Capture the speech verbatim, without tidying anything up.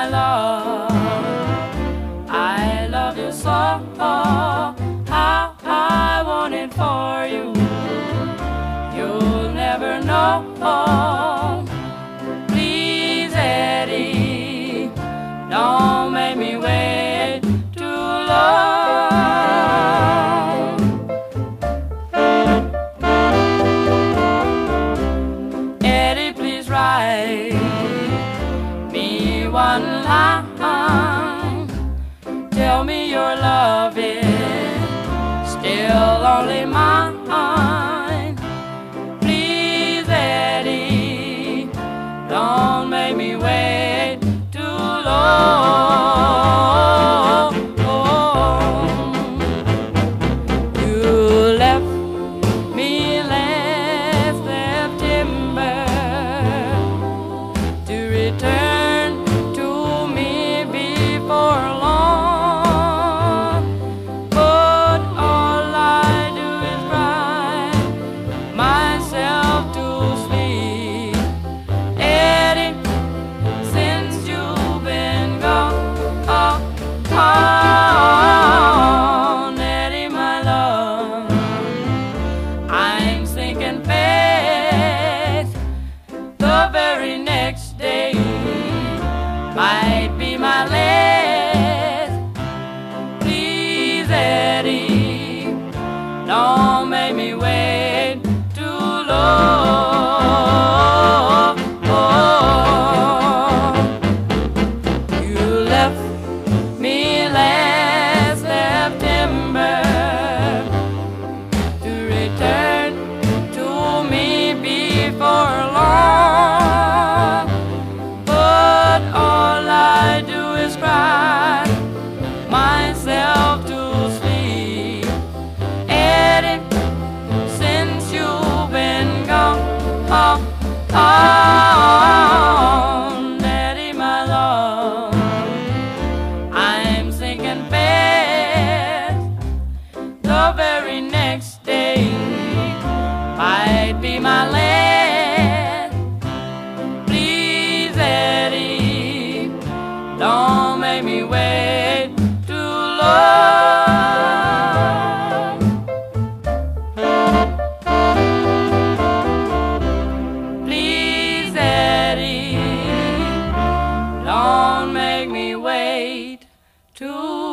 my love, I love you so. How I want it for you, you'll never know. Please, Eddie, don't make me wait too long. Eddie, please write me one line. Tell me your love is still only mine. Please, Eddie, don't make me wait too long. You left me last September to return to me before long, but all I do is cry myself to sleep. Eddie, since you've been gone, oh, oh, Eddie, my love, I'm sinking fast. The very next day might be my last. Please, Eddie, don't make me wait too long. You left me last September to return to me before long, but all I do is cry myself to sleep. Eddie, since you've been gone, oh, oh, Eddie, my love, I'm sinking fast. The very next day might be my last. Please, Eddie, don't make me wait too long. Please, Eddie, don't make me wait too long.